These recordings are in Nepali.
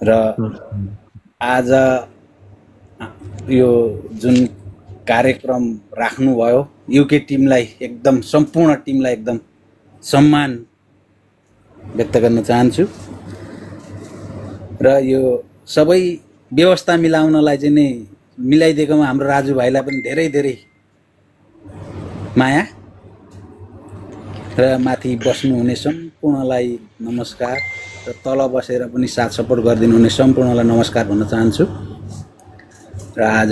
र आज यो जुन कार्यक्रम राख्नुभयो युके टिमलाई एकदम सम्पूर्ण टिमलाई एकदम सम्मान व्यक्त गर्न चाहन्छु र यो सबै व्यवस्था मिलाउनलाई चाहिँ नै मिलाइदिएकोमा हाम्रो राजु भाइलाई पनि धेरै धेरै माया र माथि बस्नुहुने सम्पूर्णलाई नमस्कार र तल बसेर पनि साथ सपोर्ट गरिदिनुहुने सम्पूर्णलाई नमस्कार भन्न चाहन्छु र आज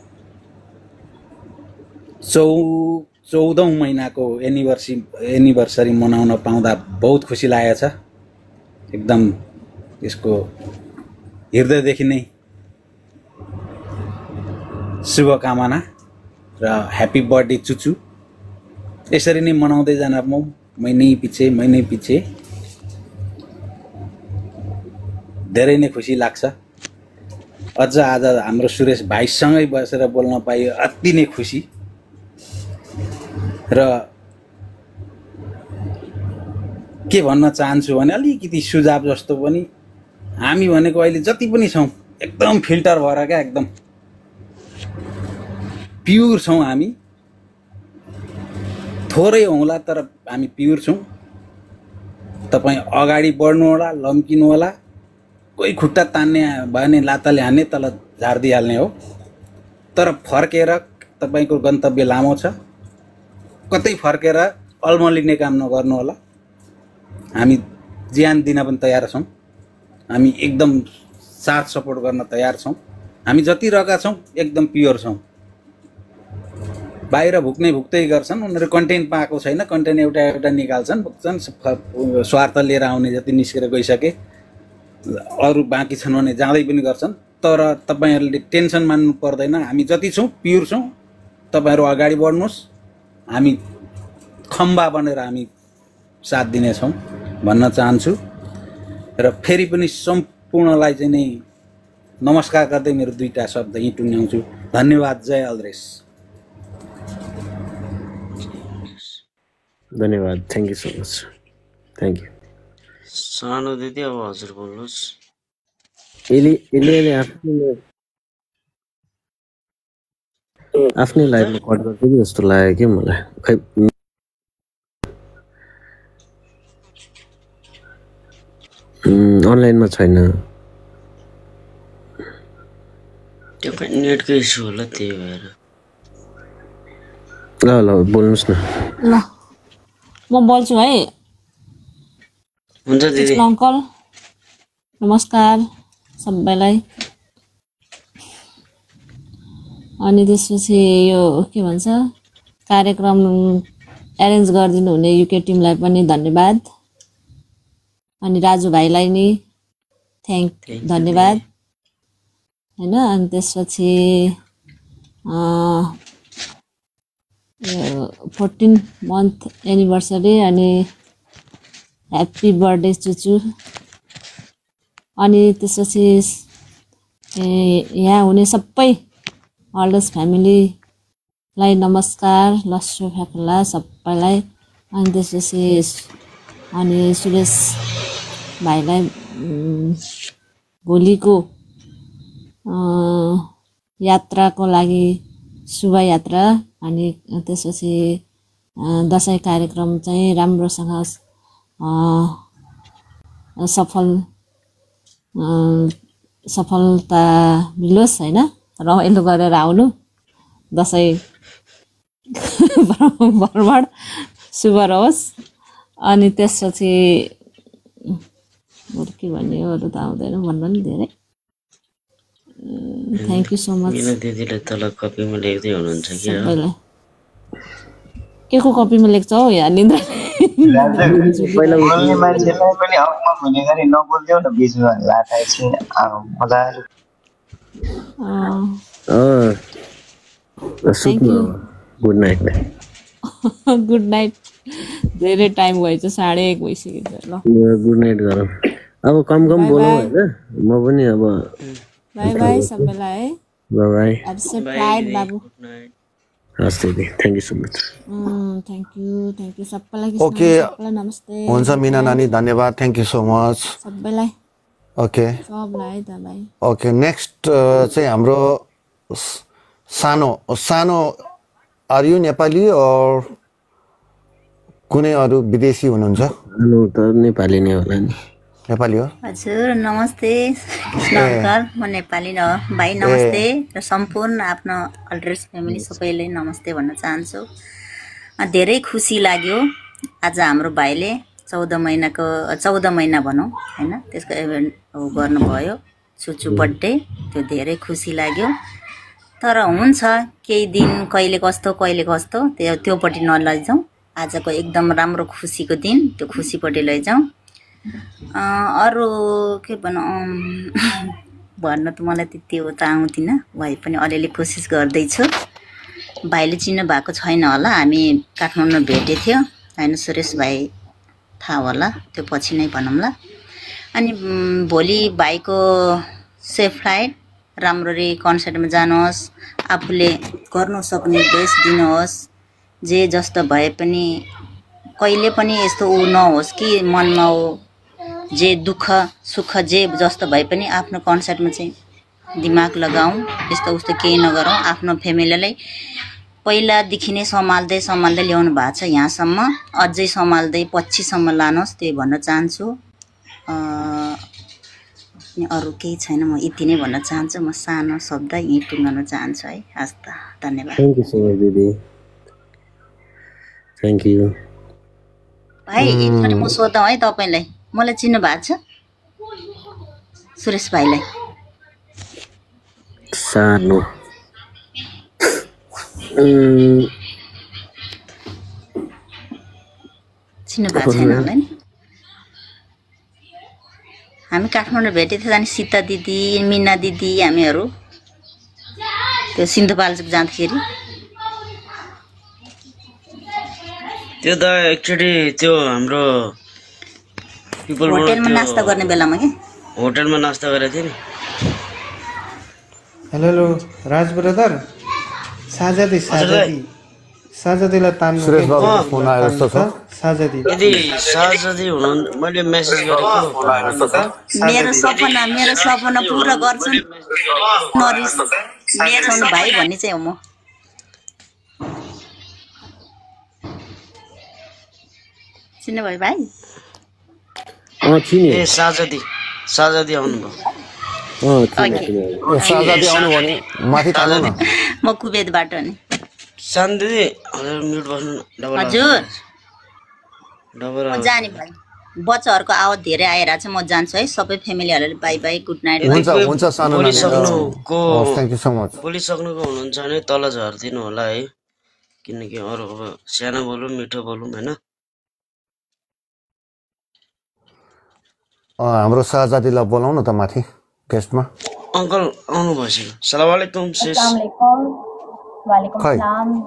14औं महिनाको एनिभर्सरी मनाउन पाउँदा बहुत खुसी लागेको छ एकदम यसको हृदयदेखि नै शुभकामना र ह्यापी बर्थडे चुचु यसरी नै मनाउँदै जान महिनै पछि धेरै नै खुसी लाग्छ अझ आज हाम्रो सुरेश भाइसँगै बसेर बोल्न पाइयो अति नै खुसी र के भन्न चाहन्छु भने अलिकति सुझाव जस्तो पनि हामी भनेको अहिले जति पनि छौं एकदम फिल्टर भएर क्या एकदम प्युर छौं हामी थोरै होला तर हामी प्युर छौं तपाई अगाडि बढ्नु होला लम्किनु होला कोही खुट्टा तान्ने भने लाताले हान्ने तल झार्दिहाल्ने हो तर फर्केर तपाईको गन्तव्य लामो छ कतै फर्केर अल्मलिने काम नगर्नु होला हामी ज्यान दिन पनि तयार छौं हामी एकदम साथ सपोर्ट गर्न तयार छौं हामी जति रहेका छौं एकदम प्योर छौं बाहिर भुक्तै गर्छन् उनीहरु कन्टेन्ट पाएको छैन कन्टेन्ट एउटा निकाल्छन् भुक्छन् स्वार्थ लिएर आउने जति निस्केर गइसके अरु बाँकी छन् भने जाँदै पनि गर्छन् तर तपाईहरुले टेन्सन मान्नु पर्दैन हामी जति छौं प्योर छौं तपाईहरु अगाडि बढ्नुस् हामी खम्बा बनेर हामी साथ दिने छौं भन्न चाहन्छु र फेरि पनि सम्पूर्णलाई चाहिँ नै नमस्कार गर्दै मेरो दुईटा शब्द यही टुङ्ग्याउँछु धन्यवाद जय अल्द्रेस धन्यवाद thank you so much thank you सानो दिदी अब हजुर बोल्नुस् यसले आफ्नै लाइफमा कट गर्छ कि जस्तो लाग्यो कि मलाई खै अनलाइनमा छैन त्यो पनि नेटको इस्यु होला त्यही भएर ल बोल्नुस् न ल म बोल्छु है हुन्छ दिदी अंकल नमस्कार सबैलाई अनि त्यसपछि यो के भन्छ कार्यक्रम एरेन्ज गरिदिनु हुने युके टिमलाई पनि धन्यवाद अनि राजु भाइलाई नि धन्यवाद हैन अनि त्यसपछि 14 month एनिभर्सरी अनि ह्यापी बर्थडे चुचु अनि त्यसपछि यहाँ हुने सबै अल्डर्स फ्यामिलीलाई नमस्कार लस्टो फ्याकला सबैलाई अनि त्यसपछि अनि सुरेश भाइलाई भोलिको यात्राको लागि शुभ यात्रा अनि त्यसपछि दशैं कार्यक्रम चाहिँ राम्रोसँग सफलता मिलोस् हैन रमाइलो गरेर आउनु दशैं भ्रमण शुभ रहोस् अनि त्यसपछि के भन्ने अरु त आउँदैन भन्नु नि धेरै thank you so much Mina दिदीले तल कपीमा लेख्दै हुनुहुन्छ कि केको कपीमा लेख्छ हो यहाँ निन्द्रा पहिला बोल्ने मान्छेलाई पनि हकमा हुने गरी नबोल्देऊ न बिचमा लाथा एकछिन मजाले गुड नाइट गुड नाइट धेरै टाइम भएछ 1:30 भइसक्यो ल गुड नाइट गरौँ अब कम बोलौँ हैन म पनि अब बाइ बाइ सबैलाई है बाइ बाइ एब्सेंट प्राइड बाबु हस् दिदी thank you so much thank you सबैलाई ओके नमस्ते हुन्छ मिना नानी धन्यवाद थ्यांक यू सो मच सबैलाई ओके सबलाई त भाइ ओके नेक्स्ट चाहिँ हाम्रो सानो सानो आर यु नेपाली और कुनै अरू विदेशी हुनुहुन्छ अनु त नेपाली नै होला नि नेपाली हो हजुर नमस्ते नमस्कार म नेपाली न भाइ नमस्ते र सम्पूर्ण आफ्नो अल्ट्रेस फ्यामिली सबैले नमस्ते भन्न चाहन्छु धेरै खुसी लाग्यो आज हाम्रो भाइले 14 महिना भनौँ हैन त्यसको इभेन्ट गर्नुभयो चुचु बर्थडे त्यो धेरै खुसी लाग्यो तर हुन्छ केही दिन कहिले कस्तो त्योपट्टि नलैजाउँ आजको एकदम राम्रो खुसीको दिन त्यो खुसीपट्टि लैजाउँ अरू के भनौँ भन्न त मलाई त्यति हो त आउँदिन भए पनि अलिअलि कोसिस गर्दैछु भाइले चिन्नु भएको छैन होला हामी काठमाडौँमा भेटेको थियो हैन सुरेश भाइ थाहा होला त्यो पछि नै भनौँला अनि भोलि भाइको सेफ फ्लाइट राम्ररी कन्सर्टमा जानुहोस् आफूले गर्न सक्ने बेस्ट दिनुहोस् जे जस्तो भए पनि कहिले पनि यस्तो उ नहोस् कि मनमा हो जे दुःख सुख जे जस्तो भए पनि आफ्नो कन्सर्टमा चाहिँ दिमाग लगाऊँ यस्तो उस्तो केही नगरौँ आफ्नो फ्यामिलीलाई पहिलादेखि नै सम्हाल्दै ल्याउनु भएको छ यहाँसम्म अझै सम्हाल्दै पछिसम्म लानुहोस् त्यही भन्न चाहन्छु अरू केही छैन म यति नै भन्न चाहन्छु म सानो शब्द यहीँ टुङ्गाउन चाहन्छु है हस् त धन्यवाद थ्याङ्क यू सो मच दिदी थ्याङ्क यू भाइ एकचोटि म सोधौँ है तपाईँलाई मलाई चिन्नु भएको छ सुरेश भाइलाई सानो चिन्नु भएको छैन होला नि हामी काठमाडौँ भेटेको थियो जाने सीता दिदी मिना दिदी हामीहरू त्यो सिन्धुपाल्चोक जाँदाखेरि त्यो त एक्चुअली त्यो हाम्रो होटेलमा नास्ता गर्ने बेलामा के होटेलमा नास्ता गरेको थियो नि हेलो राज ब्रदर साजादीलाई तान्नु सुरेश बाबु फोन आयो जस्तो छ साजादी यदि साजादी हुनु मैले मेसेज गरेको मेरो सपना पुरा गर्छु नरिस मेरो भाइ भन्ने चाहिँ हो म चिन्नु भयो भाइ चिने ए साजादी आउनुभयो साजादी आउनु भने माथि तान्नु न म कुवेतबाट नि सान दिदी हजुर म्युट बस्नु डबल हजुर डबल म जाने भाइ बच्चाहरूको आवाज धेरै आइरहेको छ म जान्छु है सबै फ्यामिलीहरूले बाई बाई गुड नाइट हुन्छ सानो बोलिसक्नुको थ्याङ्क यू सो मच बोलिसक्नुको हुनुहुन्छ भने तल झरिदिनु होला है किनकि अरू अब सानो बोलौँ मिठो बोलौँ होइन हाम्रो साजादीलाई बोलाउँ न त माथि गेस्टमा अङ्कल आउनु भएछ सलाम वालेकुम सिस खै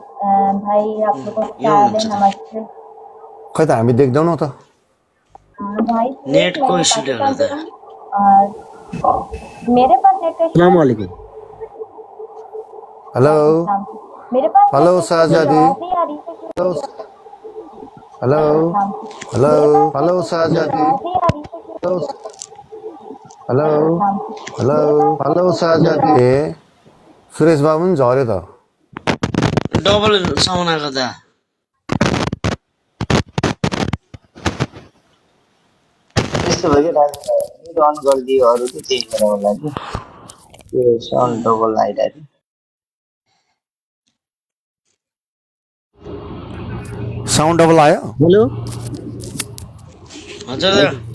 खै त हामी देख्दैनौँ त नेटको इस्युले होला त अस्सलाम वालेकुम हेलो साजादी हेलो साजादी हेलो साजादी ए सुरेश बाबु पनि झऱ्यो त डबल साउन्ड आएको त त्यस्तो भयो कि राज अन गरिदियो अरू चाहिँ त्यही भएर होला कि त्यो साउन्ड डबल आइरहेको साउन्ड डबल आयो हेलो हजुर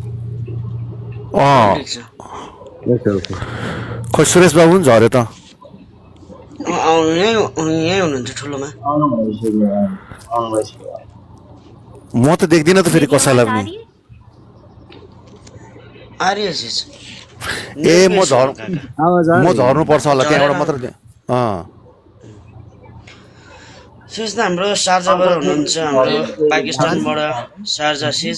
ओके ओके खै सुरेश बाबु पनि झऱ्यो त यहीँ हुनुहुन्छ ठुलोमा म त देख्दिनँ त फेरि कसैलाई पनि ए म झर्नु पर्छ होला त्यहाँबाट मात्र सिज त हाम्रो शारजाबाट हुनुहुन्छ हाम्रो पाकिस्तानबाट शारजा सिज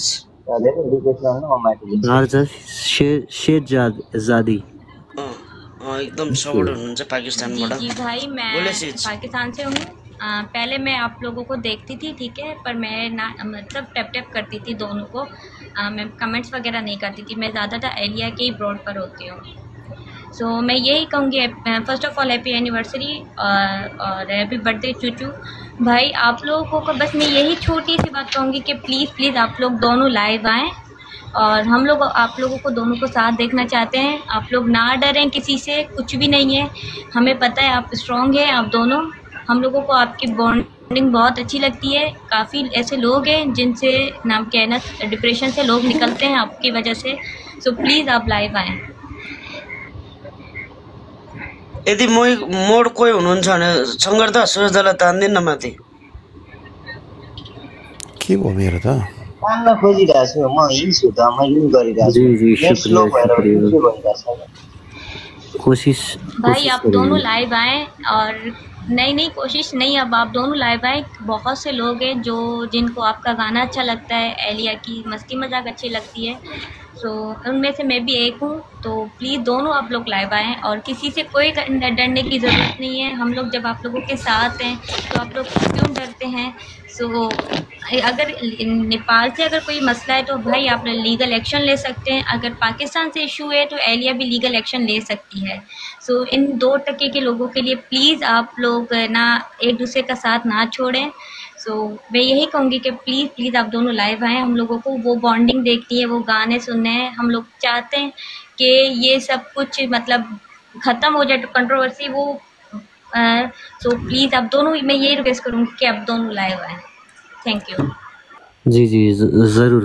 शेरजादी एकदम सपोर्ट हुनुहुन्छ पाकिस्तानबाट भाई मैं बोले सिज पाकिस्तान से हूँ पहले मैं आप लोगों को देखती थी, ठीक है, पर मैं ना मतलब टैप टैप करती थी दोनों को। मैं कमेंट्स वगैरह नहीं करती थी, मैं ज़्यादातर एलिया के ही ब्रॉड पर होती हूँ। सो मैं यही कहूँगी, first of all happy anniversary और हैप्पी बर्थडे चूचू भाई। आप लोगों को बस मैं यही छोटी सी बात कहूँगी कि प्लीज़ आप लोग दोनों लाइव आएँ, और हम लोग आप लोगों को दोनों को साथ देखना चाहते हैं। आप लोग ना डरें किसी से, कुछ भी नहीं है, हमें पता है आप स्ट्रॉन्ग हैं आप दोनों। हम लोगों को आपकी बॉन्डिंग बहुत अच्छी लगती है। काफ़ी ऐसे लोग हैं जिनसे नाम कहना डिप्रेशन से लोग निकलते हैं आपकी वजह से। सो प्लीज़ आप लाइव आएँ। यदि मोड कोही हुनुहुन्छ भने शङ्कर दा सुरजदालाई तान्दिन न माथि। के भयो मेरो त तान्न खोजिरहेको छु म, हिँड्छु त, मैले पनि गरिरहेको छु। कोशिश भाई आप दोनों लाइव आएँ, और नहीं कोशिश नहीं, अब आप दोनों लाइव आए। बहुत से लोग हैं जिनको आपका गाना अच्छा लगता है, एलिया की मस्ती मजाक अच्छी लगती है, सो उनमें से मैं भी एक हूँ। तो प्लीज़ दोनों आप लोग लाइव आएँ, और किसी से कोई डरने की ज़रूरत नहीं है। हम लोग जब आप लोगों के साथ हैं तो आप लोग क्यों डरते हैं। सो अगर नेपाल से अगर कोई मसला है तो भाई आप लीगल एक्शन ले सकते हैं। अगर पाकिस्तान से इशू है तो एलिया भी लीगल एक्शन ले सकती है। सो इन 2% के लोगों के लिए प्लीज़ आप लोग ना एक दूसरे का साथ ना छोड़ें। सो मैं यही कहूँगी कि प्लीज़ आप दोनों लाइव आएँ। हम लोगों को वो बॉन्डिंग देखनी है, वो गाने सुनने हैं। हम लोग चाहते हैं कि ये सब कुछ मतलब ख़त्म हो जाए, कंट्रोवर्सी वो। सो प्लीज़ आप दोनों, मैं यही रिक्वेस्ट करूँगी कि आप दोनों लाइव आएँ। Thank you. जी ज़रूर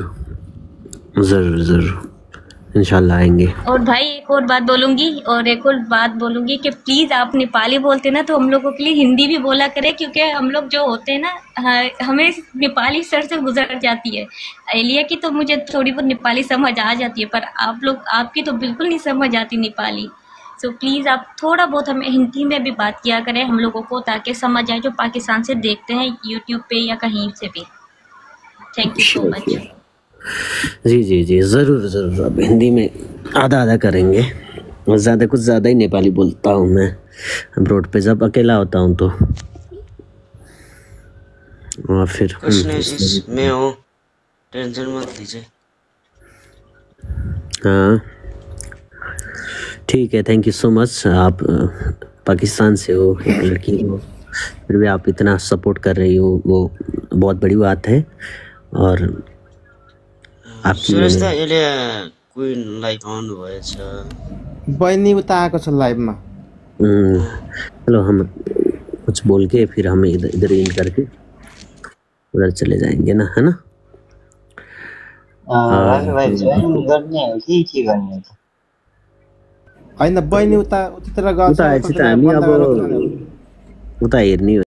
इंशाल्लाह आएंगे। और भाई एक और बात बोलूँगी कि प्लीज़ आप नेपाली बोलते ना तो हम लोगों के लिए हिंदी भी बोला करें, क्योंकि हम लोग जो होते हैं ना हमें नेपाली सर से गुजर जाती है। एलिया की तो मुझे थोड़ी बहुत नेपाली समझ आ जाती है, पर आपकी तो बिल्कुल नहीं समझ आती नेपाली। सो प्लीज़ आप थोड़ा बहुत हमें हिंदी में भी बात किया करें हम लोगों को, ताकि समझ आए जो पाकिस्तान से देखते हैं यूट्यूब पे या कहीं से भी। Thank you so much. जी ज़रूर अब हिंदी में आधा करेंगे। कुछ ज़्यादा ही नेपाली बोलता हूँ मैं रोड पे जब अकेला होता हूँ तो। और फिर मैं हूँ, टेंशन मत लीजिए। हाँ ठीक है, थैंक यू सो मच। आप पाकिस्तान से हो, एक लड़की हो, फिर भी आप इतना सपोर्ट कर रही हो, वो बहुत बड़ी बात है। और सुरेश दा एलिया क्वीन लाइभ आउनु भएछ। बहिनी उता आएको छ लाइभमा। चलो हम कुछ बोल के फिर हम इधर इन करके उधर चले जाएंगे ना, है ना? भाइ जोइन गर्ने हो कि के गर्ने हो? हैन बहिनी उतातिर गएको छ, उता हेर्ने